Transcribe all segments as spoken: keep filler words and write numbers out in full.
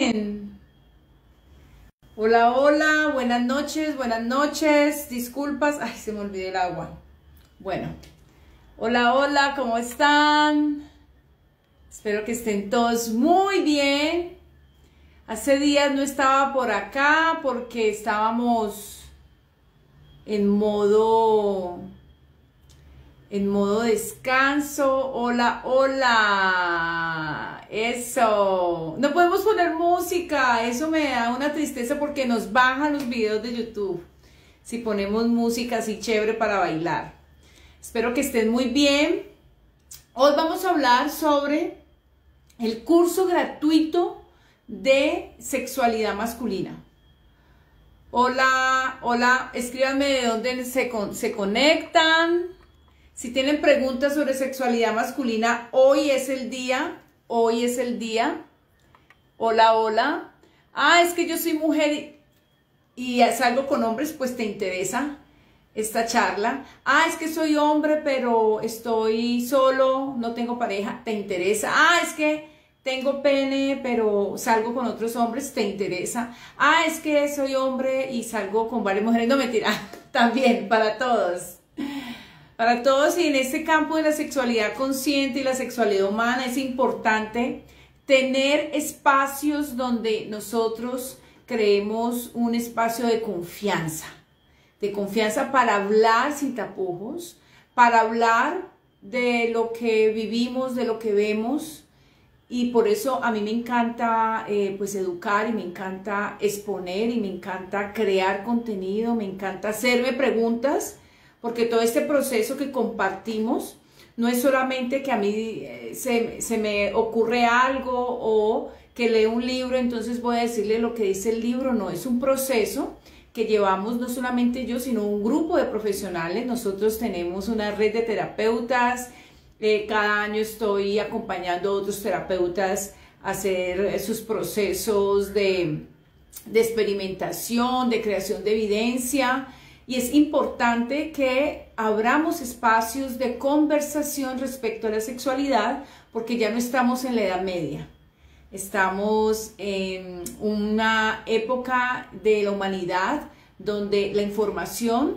Hola, hola, buenas noches, buenas noches, disculpas, ay, se me olvidó el agua. Bueno, hola, hola, ¿cómo están? Espero que estén todos muy bien. Hace días no estaba por acá porque estábamos en modo, en modo descanso. Hola, hola, eso. No podemos poner música, eso me da una tristeza porque nos bajan los videos de YouTube si ponemos música así chévere para bailar. Espero que estén muy bien. Hoy vamos a hablar sobre el curso gratuito de sexualidad masculina. Hola, hola, escríbanme de dónde se, con, se conectan. Si tienen preguntas sobre sexualidad masculina, hoy es el día, hoy es el día. Hola, hola. Ah, es que yo soy mujer y, y salgo con hombres, pues te interesa esta charla. Ah, es que soy hombre, pero estoy solo, no tengo pareja, te interesa. Ah, es que tengo pene, pero salgo con otros hombres, te interesa. Ah, es que soy hombre y salgo con varias mujeres, no, mentira, también, para todos. Para todos, y en este campo de la sexualidad consciente y la sexualidad humana es importante tener espacios donde nosotros creemos un espacio de confianza, de confianza para hablar sin tapujos, para hablar de lo que vivimos, de lo que vemos, y por eso a mí me encanta eh, pues educar y me encanta exponer y me encanta crear contenido, me encanta hacerme preguntas. Porque todo este proceso que compartimos no es solamente que a mí eh, se, se me ocurre algo o que leo un libro, entonces voy a decirle lo que dice el libro. No, es un proceso que llevamos no solamente yo, sino un grupo de profesionales. Nosotros tenemos una red de terapeutas. Eh, cada año estoy acompañando a otros terapeutas a hacer sus procesos de, de experimentación, de creación de evidencia. Y es importante que abramos espacios de conversación respecto a la sexualidad, porque ya no estamos en la Edad Media. Estamos en una época de la humanidad donde la información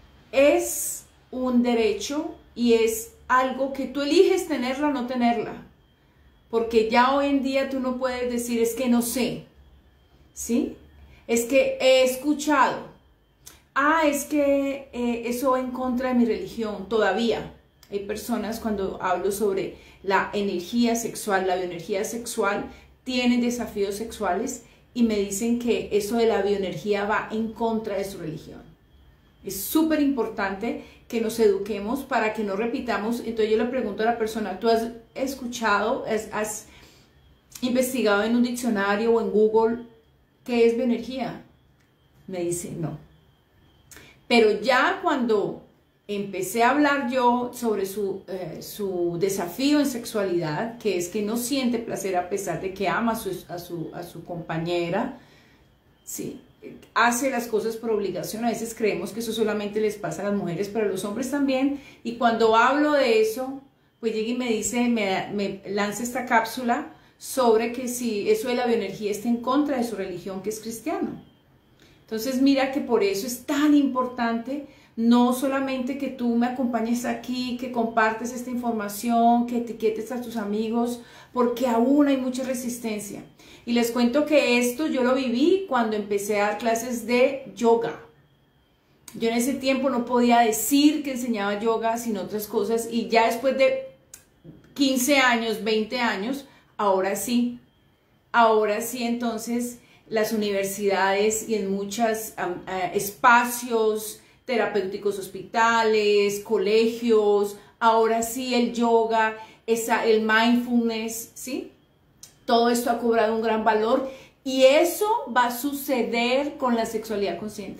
es un derecho y es algo que tú eliges tenerla o no tenerla. Porque ya hoy en día tú no puedes decir es que no sé, ¿sí? Es que he escuchado. Ah, es que eh, eso va en contra de mi religión. Todavía hay personas, cuando hablo sobre la energía sexual, la bioenergía sexual, tienen desafíos sexuales y me dicen que eso de la bioenergía va en contra de su religión. Es súper importante que nos eduquemos para que no repitamos. Entonces yo le pregunto a la persona, ¿tú has escuchado, has, has investigado en un diccionario o en Google qué es bioenergía? Me dice, no. Pero ya cuando empecé a hablar yo sobre su, eh, su desafío en sexualidad, que es que no siente placer a pesar de que ama a su, a su, a su compañera, sí, hace las cosas por obligación. A veces creemos que eso solamente les pasa a las mujeres, pero a los hombres también. Y cuando hablo de eso, pues llega y me dice, me, me lanza esta cápsula sobre que si eso de la bioenergía está en contra de su religión, que es cristiano. Entonces mira que por eso es tan importante, no solamente que tú me acompañes aquí, que compartes esta información, que etiquetes a tus amigos, porque aún hay mucha resistencia. Y les cuento que esto yo lo viví cuando empecé a dar clases de yoga. Yo en ese tiempo no podía decir que enseñaba yoga sin otras cosas, y ya después de quince años, veinte años, ahora sí, ahora sí entonces las universidades y en muchos um, uh, espacios terapéuticos, hospitales, colegios, ahora sí el yoga, esa, el mindfulness, ¿sí? Todo esto ha cobrado un gran valor y eso va a suceder con la sexualidad consciente.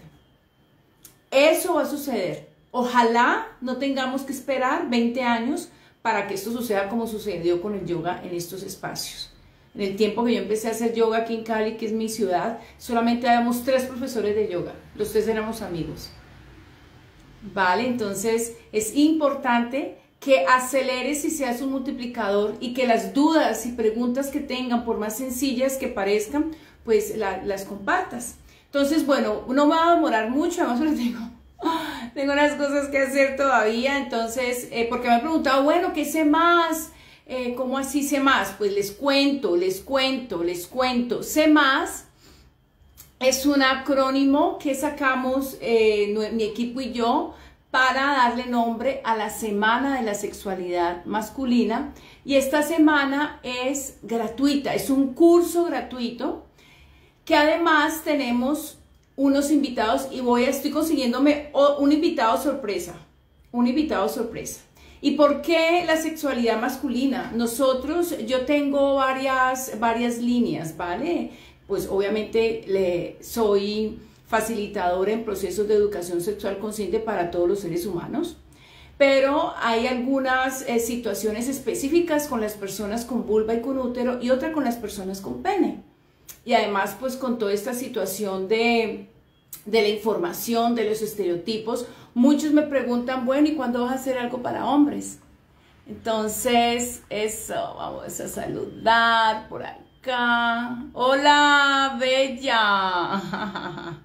Eso va a suceder. Ojalá no tengamos que esperar veinte años para que esto suceda como sucedió con el yoga en estos espacios. En el tiempo que yo empecé a hacer yoga aquí en Cali, que es mi ciudad, solamente habíamos tres profesores de yoga. Los tres éramos amigos. Vale, entonces es importante que aceleres y seas un multiplicador y que las dudas y preguntas que tengan, por más sencillas que parezcan, pues la, las compartas. Entonces, bueno, no me va a demorar mucho, además les digo, tengo unas cosas que hacer todavía, entonces, eh, porque me han preguntado, bueno, ¿qué sé más? Eh, ¿Cómo así sé más? Pues les cuento, les cuento, les cuento. Sé más es un acrónimo que sacamos eh, mi equipo y yo para darle nombre a la Semana de la Sexualidad Masculina, y esta semana es gratuita, es un curso gratuito que además tenemos unos invitados y voy a, estoy consiguiéndome un invitado sorpresa, un invitado sorpresa. ¿Y por qué la sexualidad masculina? Nosotros, yo tengo varias, varias líneas, ¿vale? Pues obviamente le, soy facilitadora en procesos de educación sexual consciente para todos los seres humanos, pero hay algunas eh, situaciones específicas con las personas con vulva y con útero y otra con las personas con pene. Y además, pues con toda esta situación de, de la información, de los estereotipos, muchos me preguntan, bueno, ¿y cuándo vas a hacer algo para hombres? Entonces, eso, vamos a saludar por acá. Hola, bella.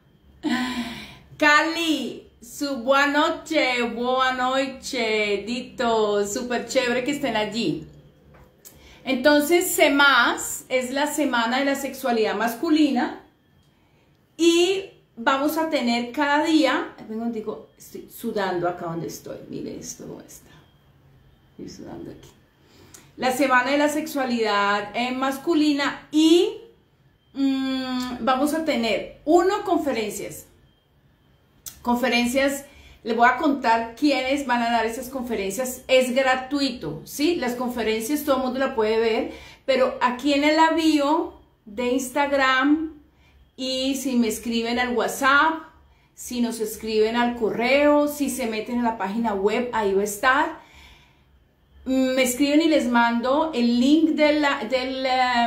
Cali, su buena noche, buena noche, Dito, súper chévere que estén allí. Entonces, sé más, es la semana de la sexualidad masculina y vamos a tener cada día, vengo, digo, estoy sudando acá donde estoy, mire esto cómo está, estoy sudando aquí. La semana de la sexualidad eh, masculina y mmm, vamos a tener, uno, conferencias, conferencias. Les voy a contar quiénes van a dar esas conferencias. Es gratuito, ¿sí? Las conferencias todo el mundo la puede ver, pero aquí en el bio de Instagram y si me escriben al WhatsApp, si nos escriben al correo, si se meten en la página web, ahí va a estar. Me escriben y les mando el link del, del,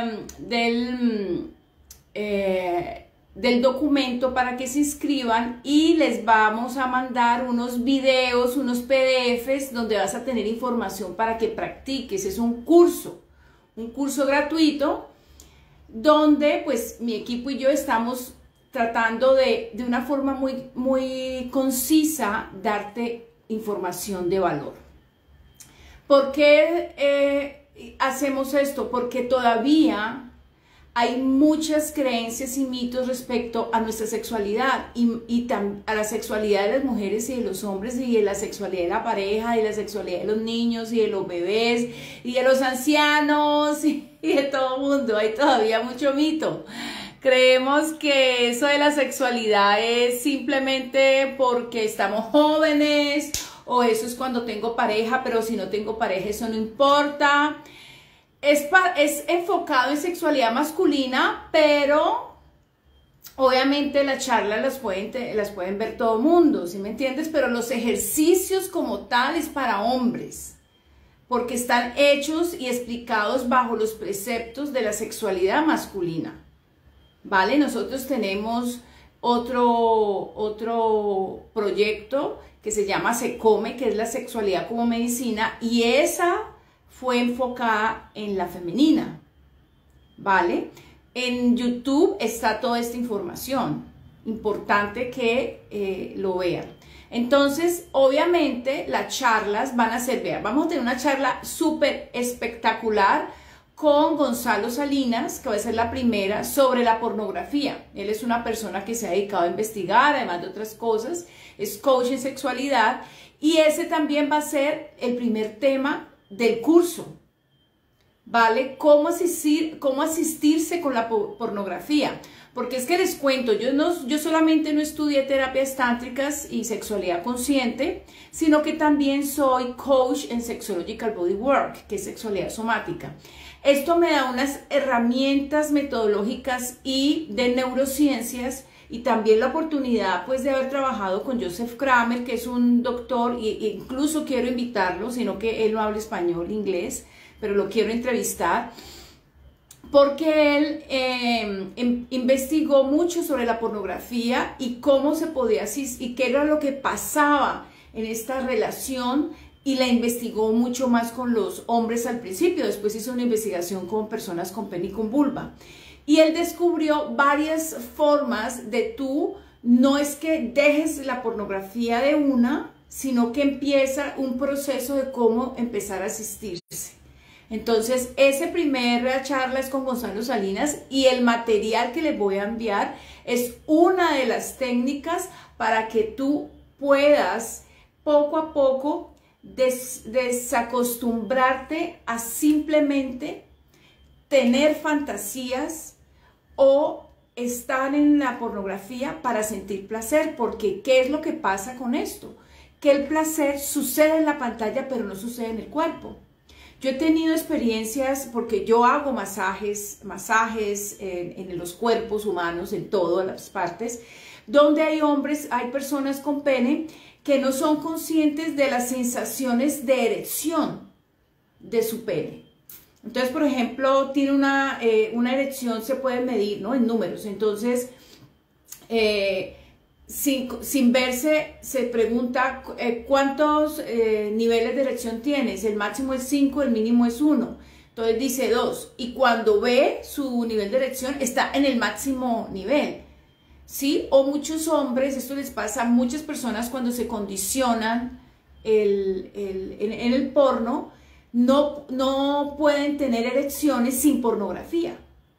del, eh, del documento para que se inscriban y les vamos a mandar unos videos, unos P D Fs donde vas a tener información para que practiques. Es un curso, un curso gratuito donde pues mi equipo y yo estamos tratando de, de una forma muy, muy concisa, darte información de valor. ¿Por qué eh, hacemos esto? Porque todavía hay muchas creencias y mitos respecto a nuestra sexualidad y, y a la sexualidad de las mujeres y de los hombres y de la sexualidad de la pareja y la sexualidad de los niños y de los bebés y de los ancianos y, y de todo el mundo. Hay todavía mucho mito. Creemos que eso de la sexualidad es simplemente porque estamos jóvenes o eso es cuando tengo pareja, pero si no tengo pareja eso no importa. Es, es enfocado en sexualidad masculina, pero obviamente las charlas las pueden, las pueden ver todo el mundo, ¿sí me entiendes? Pero los ejercicios como tal es para hombres, porque están hechos y explicados bajo los preceptos de la sexualidad masculina, ¿vale? Nosotros tenemos otro, otro proyecto que se llama Se Come, que es la sexualidad como medicina, y esa fue enfocada en la femenina, ¿vale? En YouTube está toda esta información, importante que eh, lo vean. Entonces, obviamente, las charlas van a ser, vean, vamos a tener una charla súper espectacular con Gonzalo Salinas, que va a ser la primera, sobre la pornografía. Él es una persona que se ha dedicado a investigar, además de otras cosas, es coach en sexualidad, y ese también va a ser el primer tema del curso, ¿vale? ¿Cómo asistir, cómo asistirse con la pornografía? Porque es que les cuento, yo, no, yo solamente no estudié terapias tántricas y sexualidad consciente, sino que también soy coach en Sexological Bodywork, que es sexualidad somática. Esto me da unas herramientas metodológicas y de neurociencias y también la oportunidad pues de haber trabajado con Joseph Kramer, que es un doctor, e incluso quiero invitarlo, sino que él no habla español, inglés, pero lo quiero entrevistar, porque él eh, in, investigó mucho sobre la pornografía y cómo se podía asistir, y qué era lo que pasaba en esta relación y la investigó mucho más con los hombres al principio, después hizo una investigación con personas con pene y con vulva. Y él descubrió varias formas de tú, no es que dejes la pornografía de una, sino que empieza un proceso de cómo empezar a asistirse. Entonces, esa primera charla es con Gonzalo Salinas y el material que les voy a enviar es una de las técnicas para que tú puedas poco a poco des desacostumbrarte a simplemente tener fantasías o estar en la pornografía para sentir placer, porque ¿qué es lo que pasa con esto? Que el placer sucede en la pantalla, pero no sucede en el cuerpo. Yo he tenido experiencias, porque yo hago masajes, masajes en, en los cuerpos humanos, en todas las partes, donde hay hombres, hay personas con pene que no son conscientes de las sensaciones de erección de su pene. Entonces, por ejemplo, tiene una, eh, una erección, se puede medir, ¿no?, en números. Entonces, eh, sin, sin verse, se pregunta eh, cuántos eh, niveles de erección tienes. El máximo es cinco, el mínimo es uno. Entonces dice dos. Y cuando ve su nivel de erección, está en el máximo nivel, ¿sí? O muchos hombres, esto les pasa a muchas personas cuando se condicionan el, el, en, en el porno, no, no pueden tener erecciones sin pornografía.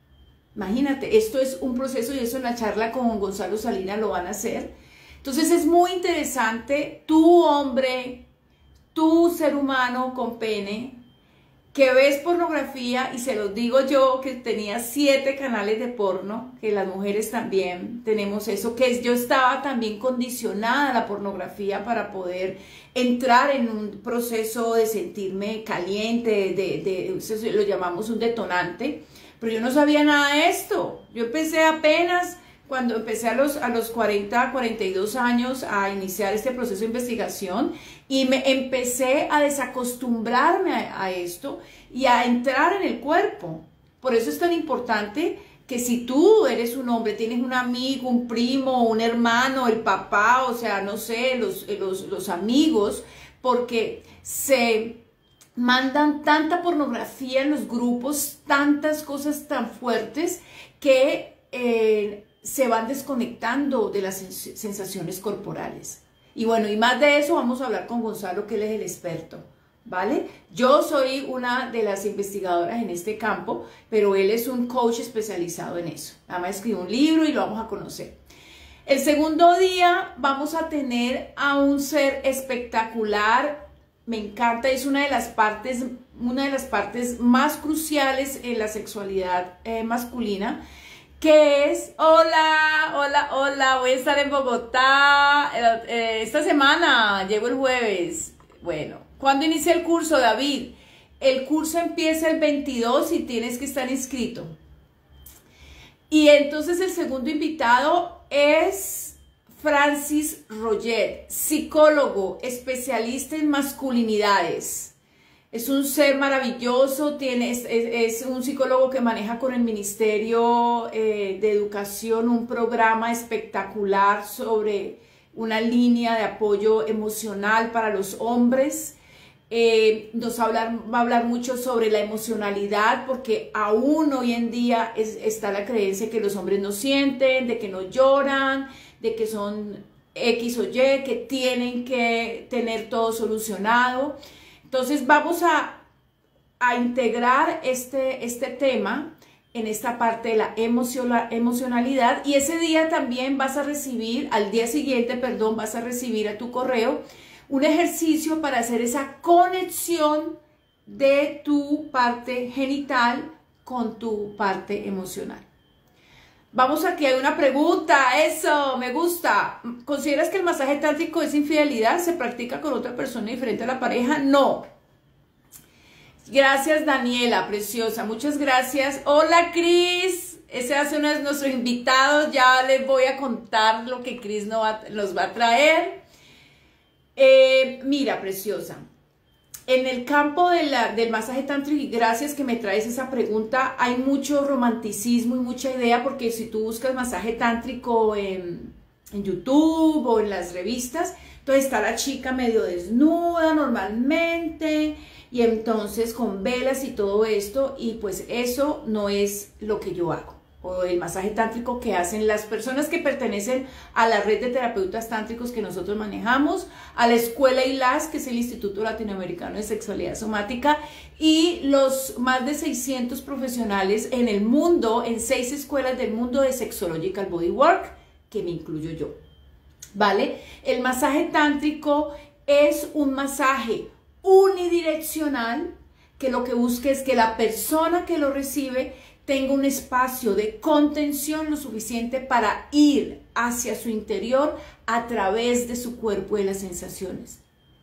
Imagínate, esto es un proceso y eso en la charla con Gonzalo Salinas lo van a hacer. Entonces es muy interesante, tú hombre, tú ser humano con pene, que ves pornografía, y se los digo yo que tenía siete canales de porno, que las mujeres también tenemos eso, que yo estaba también condicionada a la pornografía para poder entrar en un proceso de sentirme caliente, de, de, eso lo llamamos un detonante, pero yo no sabía nada de esto. Yo empecé apenas cuando empecé a los, a los cuarenta, cuarenta y dos años a iniciar este proceso de investigación, y me empecé a desacostumbrarme a, a esto y a entrar en el cuerpo. Por eso es tan importante que si tú eres un hombre, tienes un amigo, un primo, un hermano, el papá, o sea, no sé, los, los, los amigos, porque se mandan tanta pornografía en los grupos, tantas cosas tan fuertes que eh, se van desconectando de las sensaciones corporales. Y bueno, y más de eso vamos a hablar con Gonzalo, que él es el experto, ¿vale? Yo soy una de las investigadoras en este campo, pero él es un coach especializado en eso. Además escribió un libro y lo vamos a conocer. El segundo día vamos a tener a un ser espectacular. Me encanta, es una de las partes, una de las partes más cruciales en la sexualidad eh, masculina, que es, hola, hola, hola, voy a estar en Bogotá eh, eh, esta semana, llego el jueves. Bueno, ¿cuándo inicia el curso, David? El curso empieza el veintidós y tienes que estar inscrito. Y entonces el segundo invitado es Francis Roget, psicólogo, especialista en masculinidades. Es un ser maravilloso, tiene, es, es, es un psicólogo que maneja con el Ministerio eh, de Educación un programa espectacular sobre una línea de apoyo emocional para los hombres. Eh, nos va a, hablar, va a hablar mucho sobre la emocionalidad, porque aún hoy en día es, está la creencia que los hombres no sienten, de que no lloran, de que son X o Y, que tienen que tener todo solucionado. Entonces vamos a, a integrar este, este tema en esta parte de la emocionalidad, y ese día también vas a recibir, al día siguiente, perdón, vas a recibir a tu correo un ejercicio para hacer esa conexión de tu parte genital con tu parte emocional. Vamos, aquí hay una pregunta, eso, me gusta. ¿Consideras que el masaje tántrico es infidelidad? ¿Se practica con otra persona diferente a la pareja? No. Gracias, Daniela, preciosa, muchas gracias. Hola, Cris, ese es uno de nuestros invitados, ya les voy a contar lo que Cris nos va, nos va a traer. Eh, mira, preciosa, en el campo de la, del masaje tántrico, y gracias que me traes esa pregunta, hay mucho romanticismo y mucha idea, porque si tú buscas masaje tántrico en, en YouTube o en las revistas. Entonces está la chica medio desnuda normalmente y entonces con velas y todo esto, y pues eso no es lo que yo hago, o el masaje tántrico que hacen las personas que pertenecen a la red de terapeutas tántricos que nosotros manejamos, a la escuela I L A S, que es el Instituto Latinoamericano de Sexualidad Somática, y los más de seiscientos profesionales en el mundo, en seis escuelas del mundo de Sexological Bodywork, que me incluyo yo. ¿Vale? El masaje tántrico es un masaje unidireccional que lo que busca es que la persona que lo recibe tenga un espacio de contención lo suficiente para ir hacia su interior a través de su cuerpo y las sensaciones.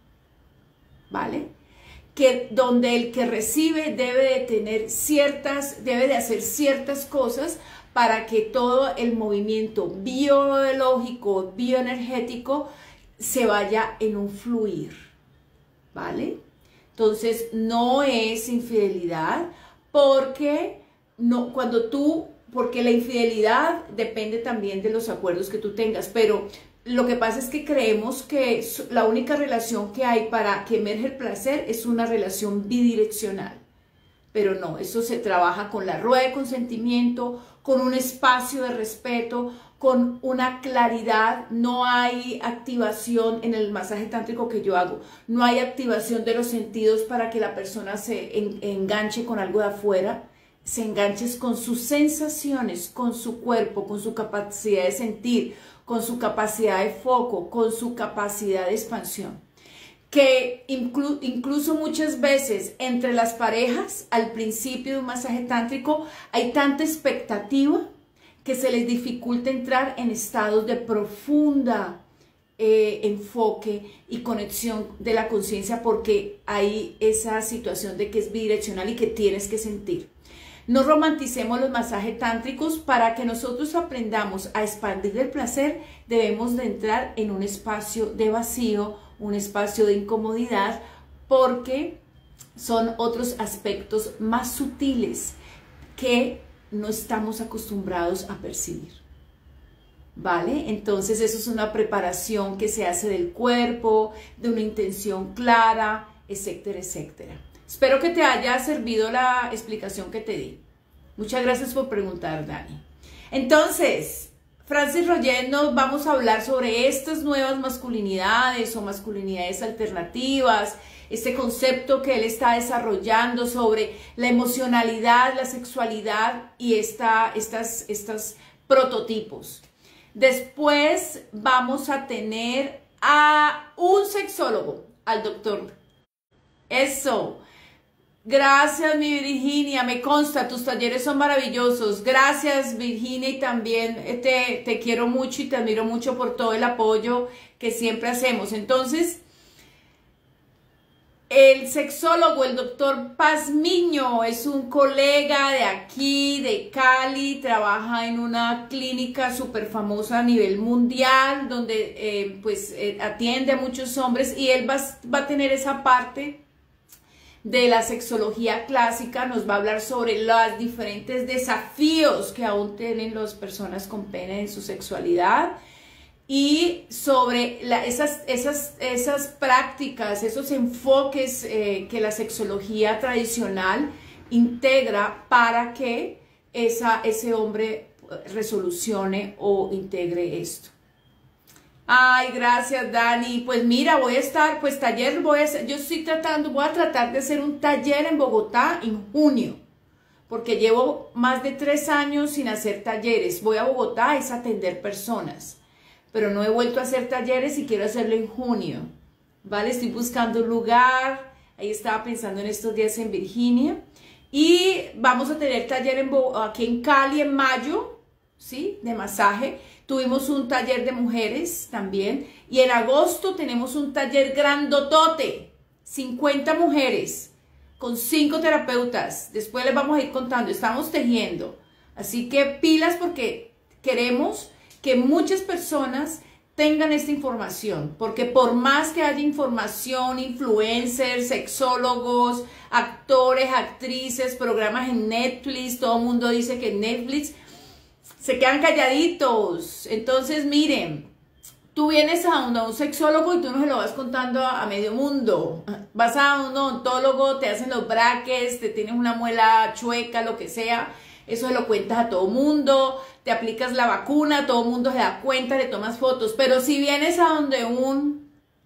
¿Vale? Que donde el que recibe debe de tener ciertas, debe de hacer ciertas cosas para que todo el movimiento biológico, bioenergético se vaya en un fluir, ¿vale? Entonces no es infidelidad porque no, cuando tú, porque la infidelidad depende también de los acuerdos que tú tengas, pero lo que pasa es que creemos que la única relación que hay para que emerge el placer es una relación bidireccional. Pero no, eso se trabaja con la rueda de consentimiento, con un espacio de respeto, con una claridad. No hay activación en el masaje tántrico que yo hago, no hay activación de los sentidos para que la persona se en, enganche con algo de afuera, se enganche con sus sensaciones, con su cuerpo, con su capacidad de sentir, con su capacidad de foco, con su capacidad de expansión. Que inclu incluso muchas veces entre las parejas, al principio de un masaje tántrico, hay tanta expectativa que se les dificulta entrar en estados de profunda eh, enfoque y conexión de la conciencia, porque hay esa situación de que es bidireccional y que tienes que sentir. No romanticemos los masajes tántricos. Para que nosotros aprendamos a expandir el placer, debemos de entrar en un espacio de vacío, un espacio de incomodidad, porque son otros aspectos más sutiles que no estamos acostumbrados a percibir. ¿Vale? Entonces eso es una preparación que se hace del cuerpo, de una intención clara, etcétera, etcétera. Espero que te haya servido la explicación que te di. Muchas gracias por preguntar, Dani. Entonces, Francis Roget, nos vamos a hablar sobre estas nuevas masculinidades o masculinidades alternativas, este concepto que él está desarrollando sobre la emocionalidad, la sexualidad y esta, estas, estos prototipos. Después vamos a tener a un sexólogo, al doctor. Eso. Gracias, mi Virginia, me consta, tus talleres son maravillosos. Gracias, Virginia, y también te, te quiero mucho y te admiro mucho por todo el apoyo que siempre hacemos. Entonces, el sexólogo, el doctor Pazmiño, es un colega de aquí, de Cali, trabaja en una clínica súper famosa a nivel mundial, donde eh, pues eh, atiende a muchos hombres, y él va, va a tener esa parte de la sexología clásica. Nos va a hablar sobre los diferentes desafíos que aún tienen las personas con pene en su sexualidad y sobre la, esas, esas, esas prácticas, esos enfoques eh, que la sexología tradicional integra para que esa, ese hombre resolucione o integre esto. Ay, gracias, Dani. Pues mira, voy a estar, pues taller, voy a hacer, yo estoy tratando, voy a tratar de hacer un taller en Bogotá en junio, porque llevo más de tres años sin hacer talleres. Voy a Bogotá es atender personas, pero no he vuelto a hacer talleres y quiero hacerlo en junio, ¿vale? Estoy buscando un lugar, ahí estaba pensando en estos días en Virginia, y vamos a tener taller en, aquí en Cali en mayo, ¿sí? De masaje. Tuvimos un taller de mujeres también, y en agosto tenemos un taller grandotote, cincuenta mujeres, con cinco terapeutas. Después les vamos a ir contando, estamos tejiendo. Así que pilas, porque queremos que muchas personas tengan esta información, porque por más que haya información, influencers, sexólogos, actores, actrices, programas en Netflix, todo el mundo dice que Netflix se quedan calladitos. Entonces miren, Tú vienes a un, a un sexólogo y tú no se lo vas contando a, a medio mundo. Vas a un odontólogo, te hacen los brackets, te tienes una muela chueca, lo que sea. Eso se lo cuentas a todo mundo. Te aplicas la vacuna, todo mundo se da cuenta, le tomas fotos. Pero si vienes a donde un...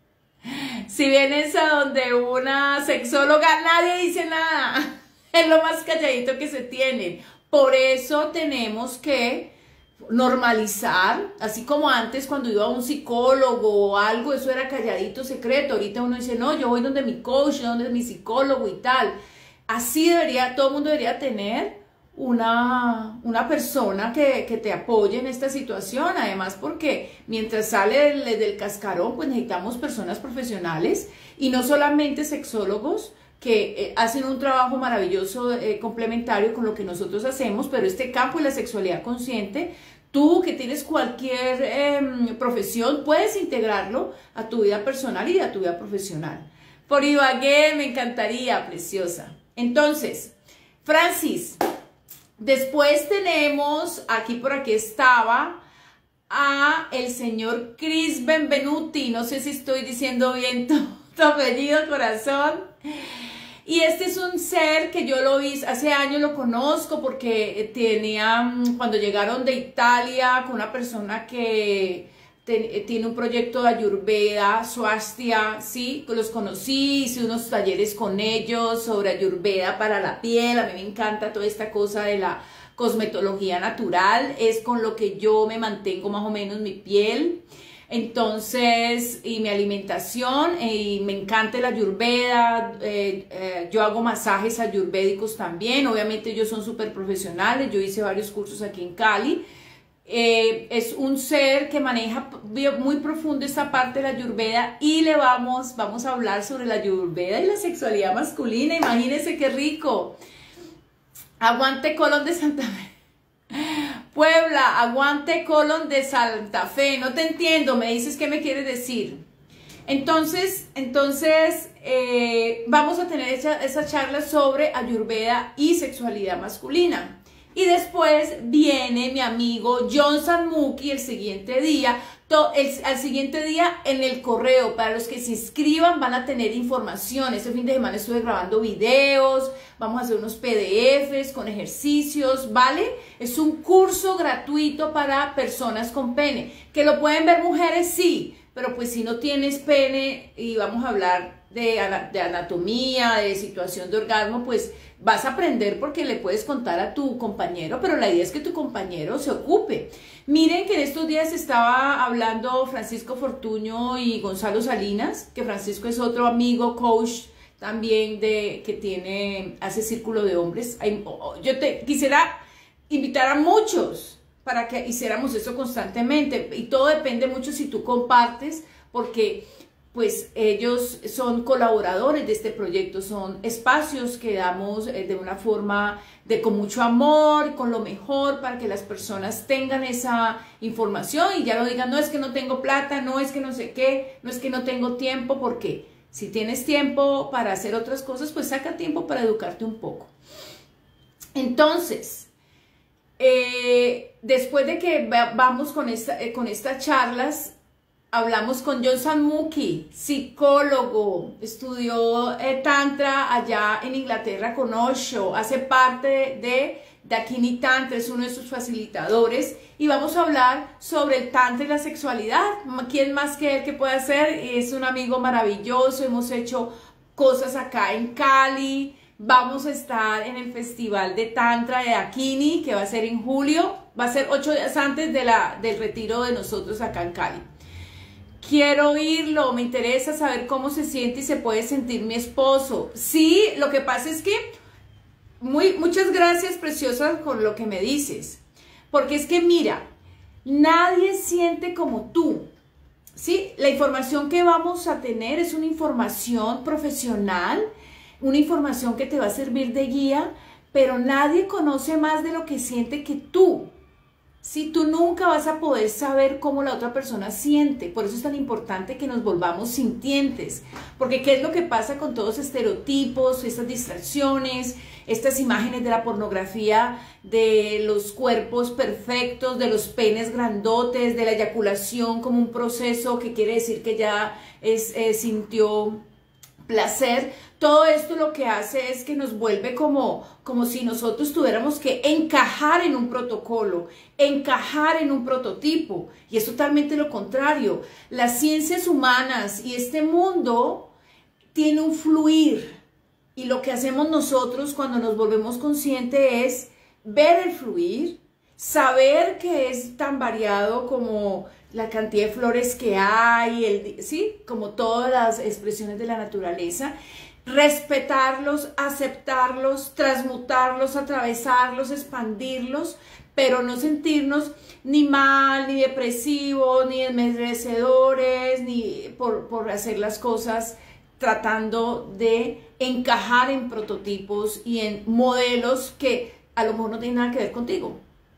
Si vienes a donde una sexóloga, nadie dice nada. Es lo más calladito que se tienen. Por eso tenemos que normalizar, así como antes cuando iba a un psicólogo o algo, eso era calladito, secreto. Ahorita uno dice, no, yo voy donde mi coach, donde mi psicólogo y tal. Así debería, todo el mundo debería tener una, una persona que, que te apoye en esta situación. Además, porque mientras sale del, del cascarón, pues necesitamos personas profesionales y no solamente sexólogos, que eh, hacen un trabajo maravilloso eh, complementario con lo que nosotros hacemos, pero este campo de la sexualidad consciente, tú que tienes cualquier eh, profesión, puedes integrarlo a tu vida personal y a tu vida profesional. Por Ibagué, me encantaría, preciosa. Entonces, Francis, después tenemos, aquí por aquí estaba, a el señor Chris Benvenuti, no sé si estoy diciendo bien tu, tu apellido, corazón. Y este es un ser que yo lo vi, hace años lo conozco porque tenía, cuando llegaron de Italia con una persona que te, tiene un proyecto de Ayurveda, Swastia, sí, los conocí, hice unos talleres con ellos sobre Ayurveda para la piel. A mí me encanta toda esta cosa de la cosmetología natural, es con lo que yo me mantengo más o menos mi piel. Entonces, y mi alimentación, y me encanta la Ayurveda, eh, eh, yo hago masajes ayurvédicos también, obviamente ellos son súper profesionales, yo hice varios cursos aquí en Cali. Eh, es un ser que maneja muy profundo esta parte de la Ayurveda y le vamos, vamos a hablar sobre la Ayurveda y la sexualidad masculina. Imagínense qué rico. Aguante Colón de Santa Fe. Puebla, aguante Colón de Santa Fe. No te entiendo, me dices qué me quieres decir. Entonces, entonces eh, vamos a tener esa, esa charla sobre Ayurveda y sexualidad masculina. Y después viene mi amigo John Sanmuki el siguiente día. To, el, al siguiente día en el correo, para los que se inscriban van a tener información. Este fin de semana estuve grabando videos, vamos a hacer unos P D Fs con ejercicios, ¿vale? Es un curso gratuito para personas con pene. ¿Que lo pueden ver mujeres? Sí, pero pues si no tienes pene y vamos a hablar de, de anatomía, de situación de orgasmo, pues vas a aprender porque le puedes contar a tu compañero, pero la idea es que tu compañero se ocupe. Miren que en estos días estaba hablando Francisco Fortuño y Gonzalo Salinas, que Francisco es otro amigo, coach también de que tiene, hace círculo de hombres. Yo te quisiera invitar a muchos para que hiciéramos eso constantemente y todo depende mucho si tú compartes, porque pues ellos son colaboradores de este proyecto, son espacios que damos de una forma de con mucho amor, con lo mejor, para que las personas tengan esa información y ya no digan, no es que no tengo plata, no es que no sé qué, no es que no tengo tiempo, porque si tienes tiempo para hacer otras cosas, pues saca tiempo para educarte un poco. Entonces, eh, después de que vamos con, esta, eh, con estas charlas, hablamos con John Sanmuki, psicólogo, estudió eh, Tantra allá en Inglaterra con Osho, hace parte de Dakini Tantra, es uno de sus facilitadores, y vamos a hablar sobre el Tantra y la sexualidad. ¿Quién más que él que puede hacer? Es un amigo maravilloso, hemos hecho cosas acá en Cali, vamos a estar en el Festival de Tantra de Dakini, que va a ser en julio, va a ser ocho días antes de la, del retiro de nosotros acá en Cali. Quiero oírlo, me interesa saber cómo se siente y se puede sentir mi esposo. Sí, lo que pasa es que, muy, muchas gracias, preciosa, con lo que me dices. Porque es que mira, nadie siente como tú. Sí, la información que vamos a tener es una información profesional, una información que te va a servir de guía, pero nadie conoce más de lo que siente que tú. Si tú nunca vas a poder saber cómo la otra persona siente, por eso es tan importante que nos volvamos sintientes, porque ¿qué es lo que pasa con todos los estereotipos, estas distracciones, estas imágenes de la pornografía, de los cuerpos perfectos, de los penes grandotes, de la eyaculación como un proceso que quiere decir que ya es, eh, sintió placer? Todo esto lo que hace es que nos vuelve como, como si nosotros tuviéramos que encajar en un protocolo, encajar en un prototipo, y es totalmente lo contrario. Las ciencias humanas y este mundo tiene un fluir, y lo que hacemos nosotros cuando nos volvemos conscientes es ver el fluir, saber que es tan variado como la cantidad de flores que hay, el, ¿sí? Como todas las expresiones de la naturaleza, respetarlos, aceptarlos, transmutarlos, atravesarlos, expandirlos, pero no sentirnos ni mal, ni depresivos, ni desmerecedores, ni por, por hacer las cosas tratando de encajar en prototipos y en modelos que a lo mejor no tienen nada que ver contigo.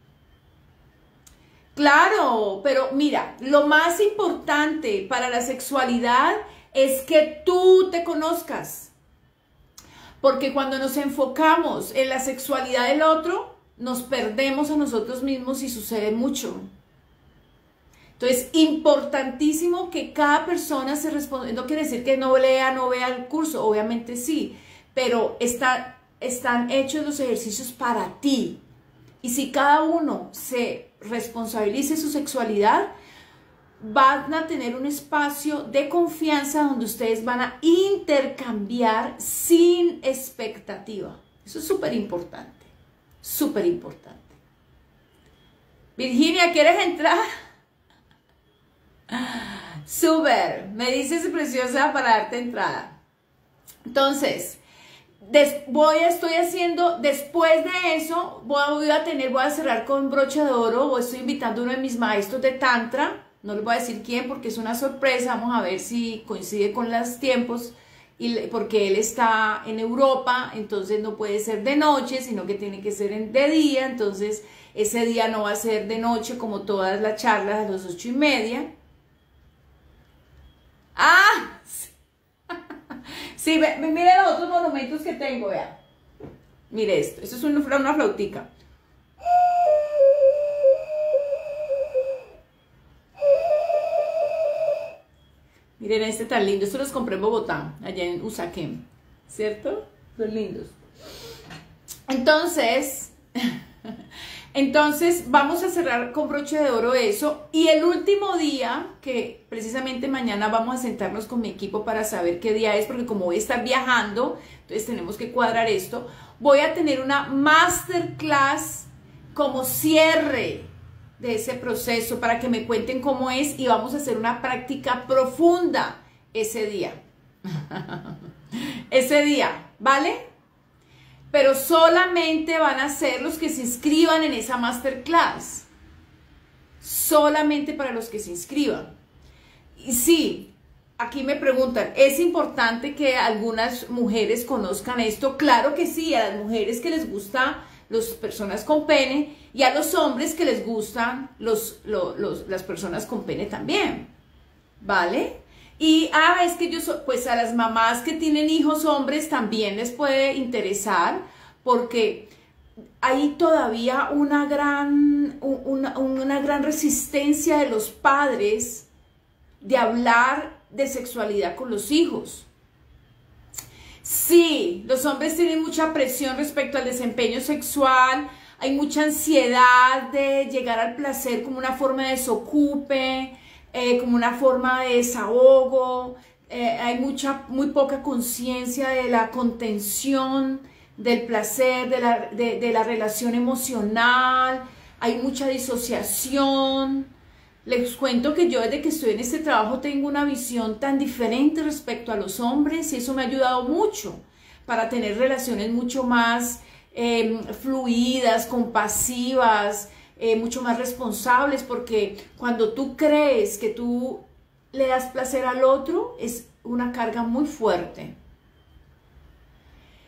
Claro, pero mira, lo más importante para la sexualidad es que tú te conozcas. Porque cuando nos enfocamos en la sexualidad del otro, nos perdemos a nosotros mismos y sucede mucho. Entonces, importantísimo que cada persona se responda. No quiere decir que no lea, no vea el curso, obviamente sí, pero está, están hechos los ejercicios para ti. Y si cada uno se responsabilice su sexualidad, van a tener un espacio de confianza donde ustedes van a intercambiar sin expectativa. Eso es súper importante, súper importante. Virginia, ¿quieres entrar? Súper, me dices preciosa para darte entrada. Entonces, des, voy, estoy haciendo, después de eso, voy, voy a tener, voy a cerrar con broche de oro, o estoy invitando a uno de mis maestros de Tantra. No les voy a decir quién porque es una sorpresa, vamos a ver si coincide con los tiempos, y porque él está en Europa, entonces no puede ser de noche, sino que tiene que ser de día, entonces ese día no va a ser de noche como todas las charlas a las ocho y media. ¡Ah! Sí, mire los otros monumentos que tengo, vea. Mire esto, esto es una, una flautica. Miren este tan lindo, estos los compré en Bogotá, allá en Usaquén, ¿cierto? Son lindos. Entonces, entonces vamos a cerrar con broche de oro eso, y el último día, que precisamente mañana vamos a sentarnos con mi equipo para saber qué día es, porque como voy a estar viajando, entonces tenemos que cuadrar esto, voy a tener una masterclass como cierre de ese proceso para que me cuenten cómo es, y vamos a hacer una práctica profunda ese día. Ese día, ¿vale? Pero solamente van a ser los que se inscriban en esa masterclass. Solamente para los que se inscriban. Y sí, aquí me preguntan, ¿es importante que algunas mujeres conozcan esto? Claro que sí, a las mujeres que les gusta las personas con pene, y a los hombres que les gustan los, los, los, las personas con pene también, ¿vale? Y, ah, es que yo, so, pues a las mamás que tienen hijos hombres también les puede interesar, porque hay todavía una gran, una, una gran resistencia de los padres de hablar de sexualidad con los hijos. Sí, los hombres tienen mucha presión respecto al desempeño sexual, hay mucha ansiedad de llegar al placer como una forma de desocupe, eh, como una forma de desahogo, eh, hay mucha, muy poca conciencia de la contención, del placer, de la, de, de la relación emocional, hay mucha disociación. Les cuento que yo desde que estoy en este trabajo tengo una visión tan diferente respecto a los hombres, y eso me ha ayudado mucho para tener relaciones mucho más eh, fluidas, compasivas, eh, mucho más responsables, porque cuando tú crees que tú le das placer al otro, es una carga muy fuerte.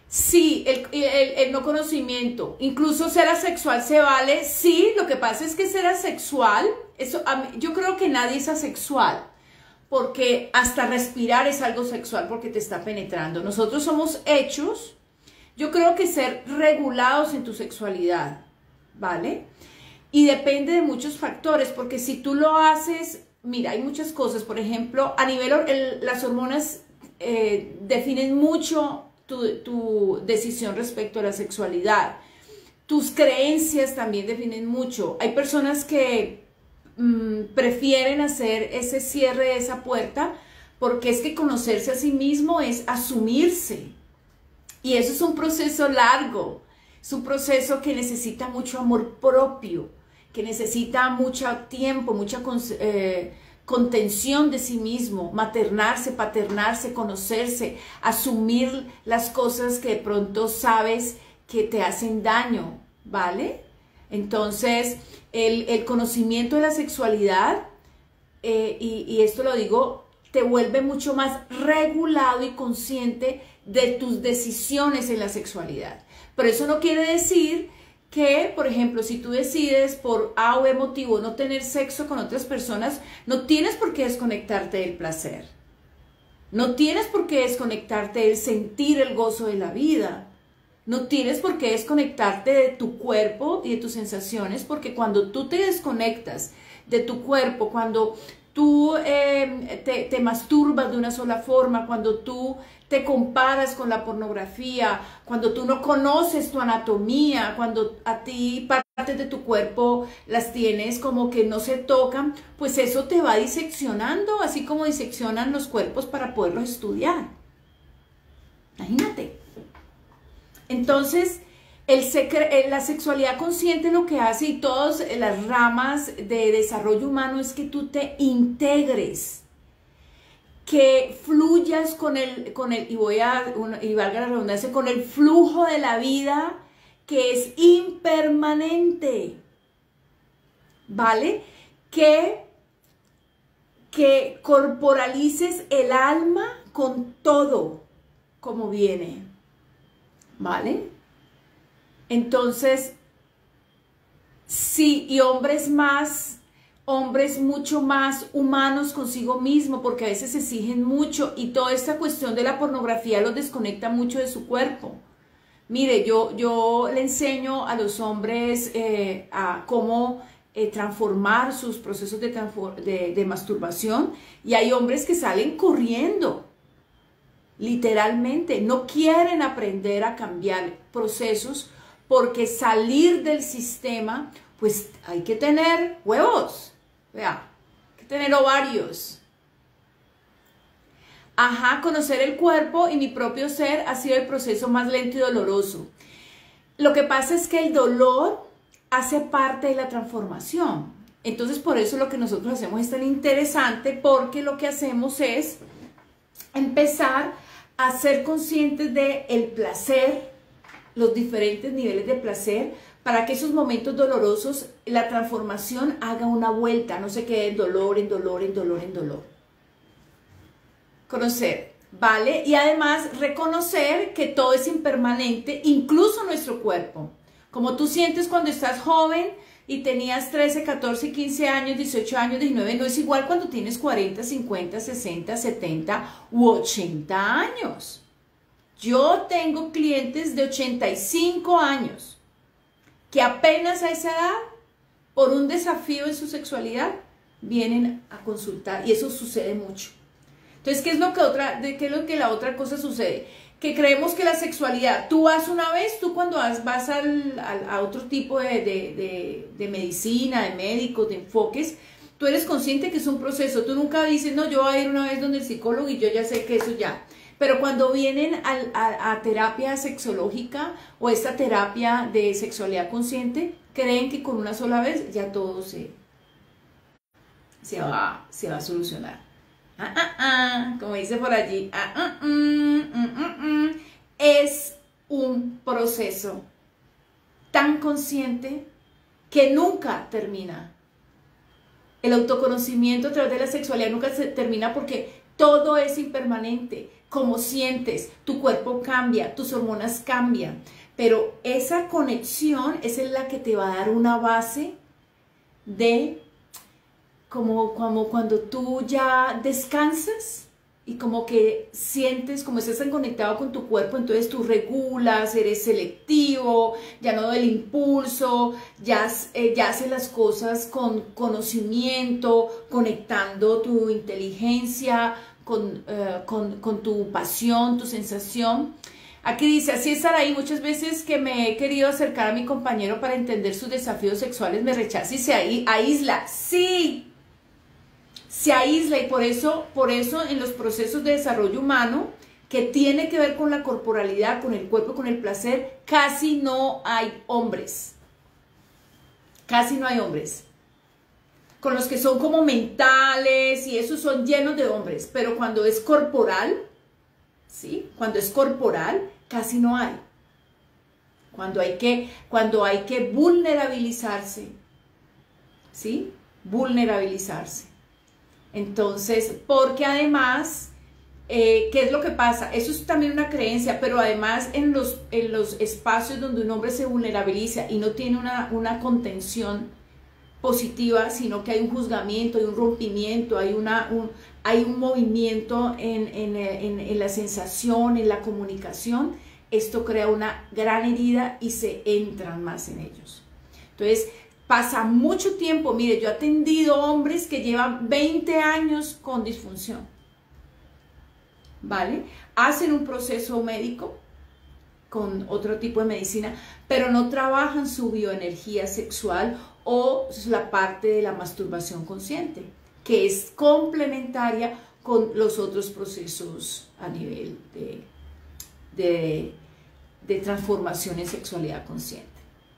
Sí, el, el, el no conocimiento, incluso ser asexual se vale, sí, lo que pasa es que ser asexual, eso, a mí, yo creo que nadie es asexual, porque hasta respirar es algo sexual porque te está penetrando. Nosotros somos hechos, yo creo que ser regulados en tu sexualidad, ¿vale? Y depende de muchos factores, porque si tú lo haces, mira, hay muchas cosas, por ejemplo, a nivel, el, las hormonas eh, definen mucho Tu, tu decisión respecto a la sexualidad. Tus creencias también definen mucho. Hay personas que mmm, prefieren hacer ese cierre de esa puerta porque es que conocerse a sí mismo es asumirse. Y eso es un proceso largo. Es un proceso que necesita mucho amor propio, que necesita mucho tiempo, mucha eh, contención de sí mismo, maternarse, paternarse, conocerse, asumir las cosas que de pronto sabes que te hacen daño, ¿vale? Entonces, el, el conocimiento de la sexualidad, eh, y, y esto lo digo, te vuelve mucho más regulado y consciente de tus decisiones en la sexualidad. Pero eso no quiere decir que, por ejemplo, si tú decides por A o B motivo no tener sexo con otras personas, no tienes por qué desconectarte del placer. No tienes por qué desconectarte del sentir el gozo de la vida. No tienes por qué desconectarte de tu cuerpo y de tus sensaciones, porque cuando tú te desconectas de tu cuerpo, cuando tú eh, te, te masturbas de una sola forma, cuando tú te comparas con la pornografía, cuando tú no conoces tu anatomía, cuando a ti partes de tu cuerpo las tienes como que no se tocan, pues eso te va diseccionando, así como diseccionan los cuerpos para poderlos estudiar. Imagínate. Entonces, el la sexualidad consciente lo que hace, y todas las ramas de desarrollo humano, es que tú te integres, que fluyas con el, con el y voy a, y valga la redundancia, con el flujo de la vida que es impermanente, ¿vale? Que, que corporalices el alma con todo como viene, ¿vale? Entonces, sí, y hombres más, hombres mucho más humanos consigo mismo, porque a veces se exigen mucho y toda esta cuestión de la pornografía los desconecta mucho de su cuerpo. Mire, yo, yo le enseño a los hombres eh, a cómo eh, transformar sus procesos de, de, de masturbación, y hay hombres que salen corriendo, literalmente, no quieren aprender a cambiar procesos, porque salir del sistema, pues hay que tener huevos, vea, hay que tener ovarios. Ajá, conocer el cuerpo y mi propio ser ha sido el proceso más lento y doloroso. Lo que pasa es que el dolor hace parte de la transformación. Entonces, por eso lo que nosotros hacemos es tan interesante, porque lo que hacemos es empezar a ser conscientes del placer, los diferentes niveles de placer, para que esos momentos dolorosos, la transformación haga una vuelta, no se quede en dolor, en dolor, en dolor, en dolor. Conocer, ¿vale? Y además reconocer que todo es impermanente, incluso nuestro cuerpo. Como tú sientes cuando estás joven y tenías trece, catorce, quince años, dieciocho años, diecinueve, no es igual cuando tienes cuarenta, cincuenta, sesenta, setenta u ochenta años. Yo tengo clientes de ochenta y cinco años que apenas a esa edad, por un desafío en su sexualidad, vienen a consultar, y eso sucede mucho. Entonces, ¿qué es lo que, otra, de, qué es lo que la otra cosa sucede? Que creemos que la sexualidad, tú vas una vez, tú cuando vas, vas al, al, a otro tipo de, de, de, de medicina, de médicos, de enfoques, tú eres consciente que es un proceso. Tú nunca dices, no, yo voy a ir una vez donde el psicólogo y yo ya sé que eso ya. Pero cuando vienen a, a, a terapia sexológica o esta terapia de sexualidad consciente, creen que con una sola vez ya todo se, se, va, se va a solucionar. Ah, ah, ah, como dice por allí, ah, ah, mm, mm, mm, mm. Es un proceso tan consciente que nunca termina. El autoconocimiento a través de la sexualidad nunca se termina, porque Todo es impermanente. Cómo sientes, tu cuerpo cambia, tus hormonas cambian. Pero esa conexión esa es la que te va a dar una base de como, como cuando tú ya descansas y como que sientes, como estás tan conectado con tu cuerpo, entonces tú regulas, eres selectivo, ya no del impulso, ya, eh, ya haces las cosas con conocimiento, conectando tu inteligencia con, uh, con, con tu pasión, tu sensación. Aquí dice, así es Saraí, muchas veces que me he querido acercar a mi compañero para entender sus desafíos sexuales, me rechaza y se aísla. Sí, se aísla y por eso, por eso en los procesos de desarrollo humano, que tiene que ver con la corporalidad, con el cuerpo, con el placer, casi no hay hombres. Casi no hay hombres. Con los que son como mentales y esos son llenos de hombres, pero cuando es corporal, ¿sí? Cuando es corporal, casi no hay. Cuando hay que, cuando hay que vulnerabilizarse, ¿sí? Vulnerabilizarse. Entonces, porque además, eh, ¿qué es lo que pasa? Eso es también una creencia, pero además en los, en los espacios donde un hombre se vulnerabiliza y no tiene una, una contención positiva, sino que hay un juzgamiento, hay un rompimiento, hay, una, un, hay un movimiento en, en, en, en la sensación, en la comunicación, esto crea una gran herida y se entran más en ellos. Entonces, pasa mucho tiempo, mire, yo he atendido hombres que llevan veinte años con disfunción, ¿vale? Hacen un proceso médico con otro tipo de medicina, pero no trabajan su bioenergía sexual o la parte de la masturbación consciente, que es complementaria con los otros procesos a nivel de, de, de transformación en sexualidad consciente.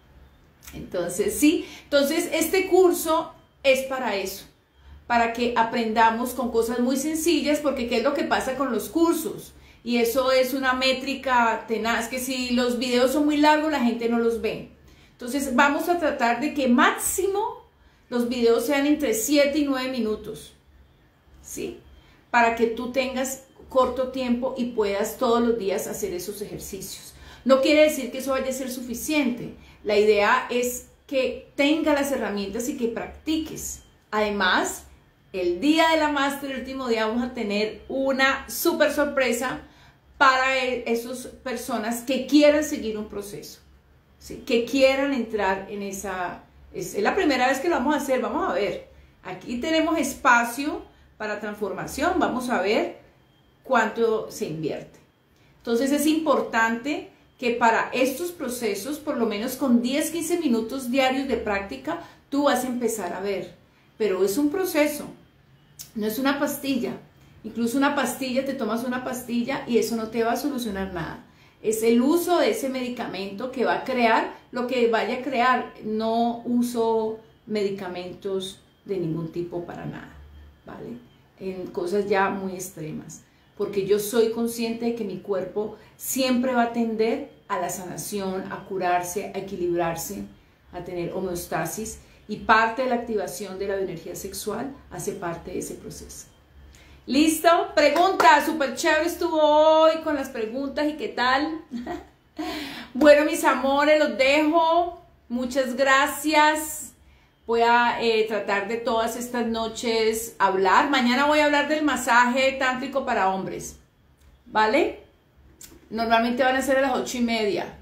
Entonces, sí, entonces este curso es para eso, para que aprendamos con cosas muy sencillas, porque ¿qué es lo que pasa con los cursos? Y eso es una métrica tenaz, que si los videos son muy largos, la gente no los ve. Entonces, vamos a tratar de que máximo los videos sean entre siete y nueve minutos, ¿sí? Para que tú tengas corto tiempo y puedas todos los días hacer esos ejercicios. No quiere decir que eso vaya a ser suficiente. La idea es que tengas las herramientas y que practiques. Además, el día de la máster, el último día, vamos a tener una súper sorpresa para esas personas que quieran seguir un proceso, ¿sí? Que quieran entrar en esa... Es, es la primera vez que lo vamos a hacer, vamos a ver. Aquí tenemos espacio para transformación, vamos a ver cuánto se invierte. Entonces es importante que para estos procesos, por lo menos con diez, quince minutos diarios de práctica, tú vas a empezar a ver. Pero es un proceso, no es una pastilla. Incluso una pastilla, te tomas una pastilla y eso no te va a solucionar nada. Es el uso de ese medicamento que va a crear lo que vaya a crear. No uso medicamentos de ningún tipo para nada, ¿vale? En cosas ya muy extremas. Porque yo soy consciente de que mi cuerpo siempre va a tender a la sanación, a curarse, a equilibrarse, a tener homeostasis, y parte de la activación de la bioenergía sexual hace parte de ese proceso. ¿Listo? Pregunta, súper chévere estuvo hoy con las preguntas y qué tal. Bueno, mis amores, los dejo. Muchas gracias. Voy a eh, tratar de todas estas noches hablar. Mañana voy a hablar del masaje tántrico para hombres, ¿vale? Normalmente van a ser a las ocho y media.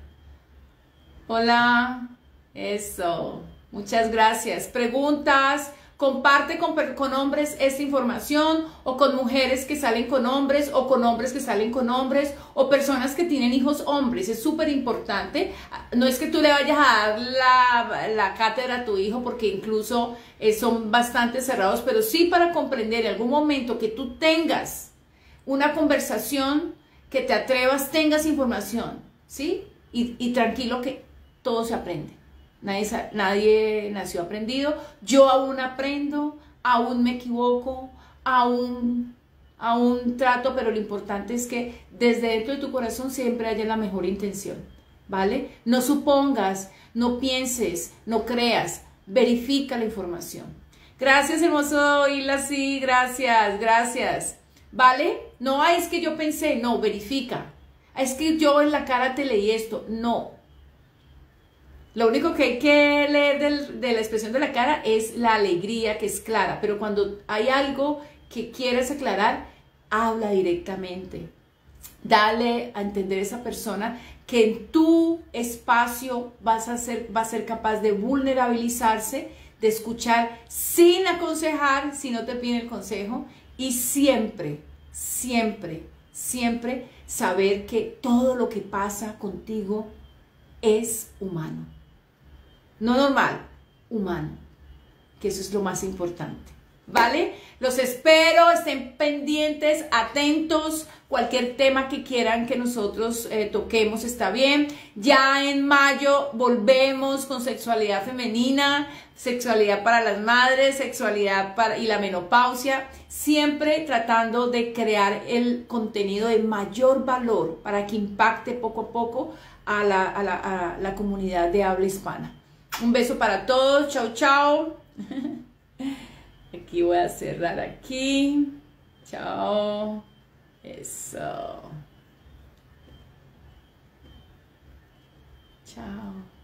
Hola. Eso. Muchas gracias. Preguntas. Comparte con, con hombres esta información, o con mujeres que salen con hombres, o con hombres que salen con hombres, o personas que tienen hijos hombres. Es súper importante. No es que tú le vayas a dar la, la cátedra a tu hijo, porque incluso eh, son bastante cerrados, pero sí para comprender en algún momento que tú tengas una conversación, que te atrevas, tengas información, ¿sí? Y, y tranquilo que todo se aprende. Nadie, nadie nació aprendido. Yo aún aprendo, aún me equivoco, aún, aún trato, pero lo importante es que desde dentro de tu corazón siempre haya la mejor intención, ¿vale? No supongas, no pienses, no creas, verifica la información. Gracias, hermoso Isla, sí, gracias, gracias. ¿vale? No, ah, es que yo pensé, no, verifica. Ah, es que yo en la cara te leí esto, no. Lo único que hay que leer del, de la expresión de la cara es la alegría, que es clara, pero cuando hay algo que quieres aclarar, habla directamente. Dale a entender a esa persona que en tu espacio vas a ser, va a ser capaz de vulnerabilizarse, de escuchar sin aconsejar, si no te piden el consejo, y siempre, siempre, siempre saber que todo lo que pasa contigo es humano. No normal, humano, que eso es lo más importante, ¿vale? Los espero, estén pendientes, atentos, cualquier tema que quieran que nosotros eh, toquemos está bien. Ya en mayo volvemos con sexualidad femenina, sexualidad para las madres, sexualidad para, y la menopausia, siempre tratando de crear el contenido de mayor valor para que impacte poco a poco a la, a la, a la comunidad de habla hispana. Un beso para todos, chao, chao. Aquí voy a cerrar aquí. Chao. Eso. Chao.